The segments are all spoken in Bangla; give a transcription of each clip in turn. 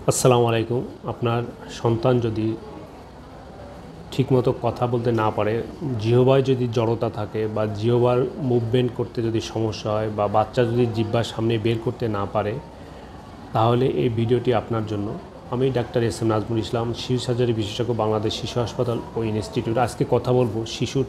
আসসালামু আলাইকুম। আপনার সন্তান যদি ঠিকমতো কথা বলতে না পারে, জিহ্বায় যদি জড়তা থাকে বা জিহ্বার মুভমেন্ট করতে যদি সমস্যা হয় বা বাচ্চা যদি জিহ্বার সামনে বের করতে না পারে, তাহলে এই ভিডিওটি আপনার জন্য। আমি ডাক্তার এস এম নাজমুল ইসলাম, শিশু সার্জারি বিশেষজ্ঞ, বাংলাদেশ শিশু হাসপাতাল ও ইনস্টিটিউট। আজকে কথা বলবো শিশুর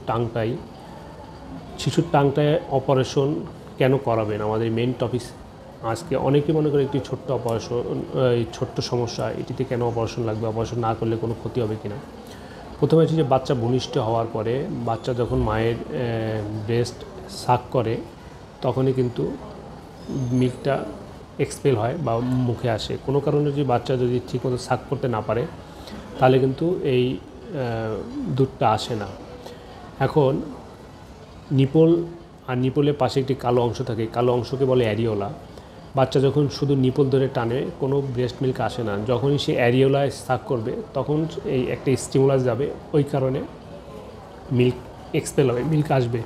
টাংটায় অপারেশন কেন করাবেন, আমাদের মেন টপিক। আজকে অনেকে মনে করে একটি ছোট্ট অপারেশন, ছোট্ট সমস্যা, এটিতে কেন অপারেশন লাগবে, অপারেশন না করলে কোনো ক্ষতি হবে কিনা। প্রথমে হচ্ছে যে বাচ্চা ভূমিষ্ঠ হওয়ার পরে বাচ্চা যখন মায়ের ব্রেস্ট সাক করে তখনই কিন্তু মিল্কটা এক্সপেল হয় বা মুখে আসে। কোনো কারণে যদি বাচ্চা যদি ঠিকমতো সাক করতে না পারে তাহলে কিন্তু এই দুধটা আসে না। এখন নিপল আর নিপলের পাশে একটি কালো অংশ থাকে, কালো অংশকে বলে অ্যারিওলা। বাচ্চা যখন শুধু নিপল ধরে টানে কোনো ব্রেস্ট মিল্ক আসে না। যখনই সে অ্যারিওলায় সাক করবে তখন এই একটা স্টিমুলাস যাবে, ওই কারণে মিল্ক এক্সপেল হবে, মিল্ক আসবে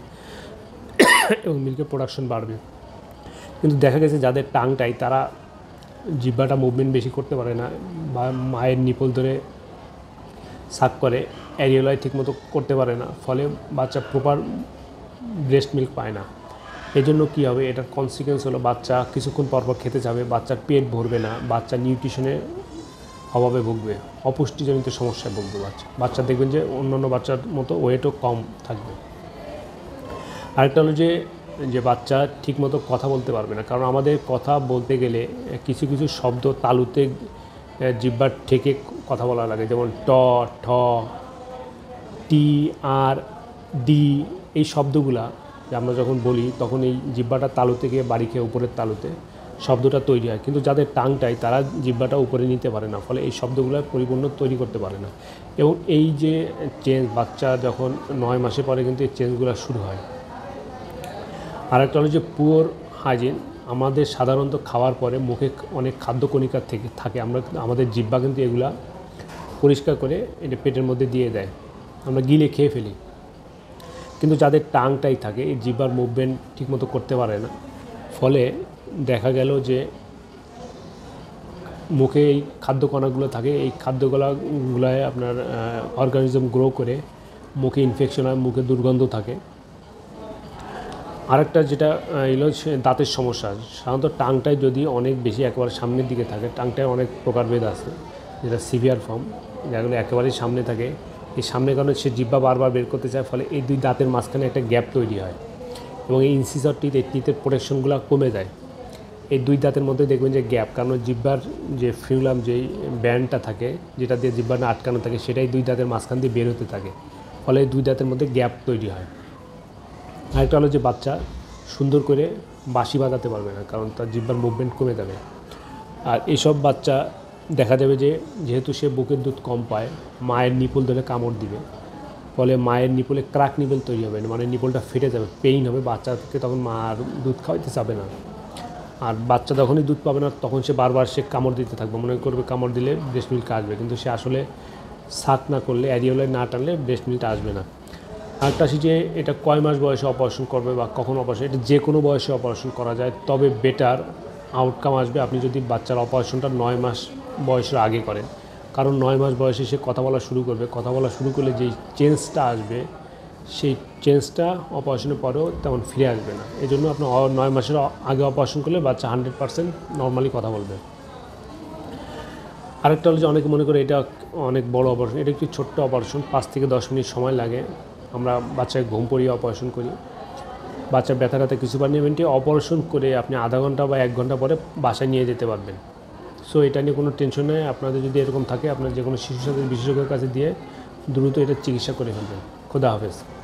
এবং মিল্কের প্রোডাকশন বাড়বে। কিন্তু দেখা গেছে যাদের টাংটাই, তারা জিহ্বাটা মুভমেন্ট বেশি করতে পারে না বা মায়ের নিপল ধরে সাক করে, অ্যারিওলায় ঠিকমতো করতে পারে না, ফলে বাচ্চা প্রপার ব্রেস্ট মিল্ক পায় না। এই জন্য কী হবে, এটার কনসিকুয়েন্স হলো বাচ্চা কিছুক্ষণ পরপর খেতে যাবে, বাচ্চার পেট ভরবে না, বাচ্চা নিউট্রিশনের অভাবে ভুগবে, অপুষ্টিজনিত সমস্যায় ভুগবে। বাচ্চা দেখবেন যে অন্যান্য বাচ্চার মতো ওয়েটও কম থাকবে। আরেকটা হলো যে বাচ্চা ঠিকমতো কথা বলতে পারবে না, কারণ আমাদের কথা বলতে গেলে কিছু কিছু শব্দ তালুতে জিহ্বার থেকে কথা বলা লাগে, যেমন ট, ঠ, টি, আর, ডি। এই শব্দগুলা আমরা যখন বলি তখন এই জিহ্বাটা তালু থেকে বাড়ি খেয়ে উপরের তালুতে শব্দটা তৈরি হয়, কিন্তু যাদের টাংটাই তারা জিহ্বাটা উপরে নিতে পারে না, ফলে এই শব্দগুলো পরিপূর্ণ তৈরি করতে পারে না। এবং এই যে চেঞ্জ, বাচ্চা যখন 9 মাসে পরে কিন্তু এই চেঞ্জগুলো শুরু হয়। আরেকটা হলো যে পুওর হাইজিন। আমাদের সাধারণত খাওয়ার পরে মুখে অনেক খাদ্য কণিকা থেকে থাকে, আমাদের জিহ্বা কিন্তু এগুলা পরিষ্কার করে এটা পেটের মধ্যে দিয়ে দেয়, আমরা গিলে খেয়ে ফেলি। কিন্তু যাদের টাংটাই থাকে, এই জিহ্বার মুভমেন্ট ঠিকমতো করতে পারে না, ফলে দেখা গেল যে মুখে এই খাদ্য কণাগুলো থাকে, এই খাদ্যগুলোয় আপনার অর্গানিজম গ্রো করে মুখে ইনফেকশন হয়, মুখে দুর্গন্ধ থাকে। আরেকটা যেটা এলো দাঁতের সমস্যা। সাধারণত টাংটায় যদি অনেক বেশি একেবারে সামনের দিকে থাকে, টাংটায় অনেক প্রকারভেদ আছে, যেটা সিভিয়ার ফর্ম, যেগুলো একেবারেই সামনে থাকে। এই সামনের কারণে সে জিহ্বা বারবার বের করতে চায়, ফলে এই দুই দাঁতের মাঝখানে একটা গ্যাপ তৈরি হয় এবং এই ইনসিসর টিথ, এই টিথের প্রোটেকশনগুলো কমে যায়। এই দুই দাঁতের মধ্যে দেখবেন যে গ্যাপ, কারণ জিহ্বার যে ফ্রিউলাম, যেই ব্যান্ডটা থাকে যেটা দিয়ে জিহ্বাটা আটকানো থাকে, সেটাই দুই দাঁতের মাঝখান দিয়ে বের হতে থাকে, ফলে এই দুই দাঁতের মধ্যে গ্যাপ তৈরি হয়। আরেকটা হলো যে বাচ্চা সুন্দর করে বাঁশি বাজাতে পারবে না, কারণ তার জিহ্বার মুভমেন্ট কমে যাবে। আর এইসব বাচ্চা দেখা যাবে যে যেহেতু সে বুকের দুধ কম পায়, মায়ের নিপল ধরে কামড় দিবে, ফলে মায়ের নিপলে ক্রাক নিপল তৈরি হবে, মানে নিপলটা ফেটে যাবে, পেইন হবে, বাচ্চাকে তখন মা আর দুধ খাওয়াইতে চাবে না। আর বাচ্চা যখনই দুধ পাবে না তখন সে বারবার কামড় দিতে থাকবে, মনে করবে কামড় দিলে ব্রেস্ট মিল্ক আসবে, কিন্তু সে আসলে সাক না করলে, অ্যারিওলায় না টানলে ব্রেস্ট মিল্কটা আসবে না। আরেকটা আসি যে এটা কয় মাস বয়সে অপারেশন করবে বা কখন অপারেশন, এটা যে কোনো বয়সে অপারেশন করা যায়, তবে বেটার আউটকাম আসবে আপনি যদি বাচ্চার অপারেশনটা 9 মাস বয়সের আগে করেন। কারণ 9 মাস বয়সে সে কথা বলা শুরু করবে, কথা বলা শুরু করলে যেই চেঞ্জটা আসবে, সেই চেঞ্জটা অপারেশনের পরেও তেমন ফিরে আসবে না। এই জন্য আপনি 9 মাসের আগে অপারেশন করলে বাচ্চা 100% নর্মালি কথা বলবে। আরেকটা হলো যে অনেকে মনে করে এটা অনেক বড় অপারেশন, এটা একটি ছোট্ট অপারেশন, 5 থেকে 10 মিনিট সময় লাগে। আমরা বাচ্চাকে ঘুম পড়িয়ে অপারেশন করি, বাচ্চার ব্যথাটাতে কিছু পারমেন্টে অপারেশন করে আপনি আধা ঘন্টা বা 1 ঘন্টা পরে বাসায় নিয়ে যেতে পারবেন। সো এটা নিয়ে কোনো টেনশন নেই। আপনাদের যদি এরকম থাকে, আপনার যে কোনো শিশু সাথে বিশেষজ্ঞের কাছে দিয়ে দ্রুত এটা চিকিৎসা করে ফেলবেন। খোদা হাফেজ।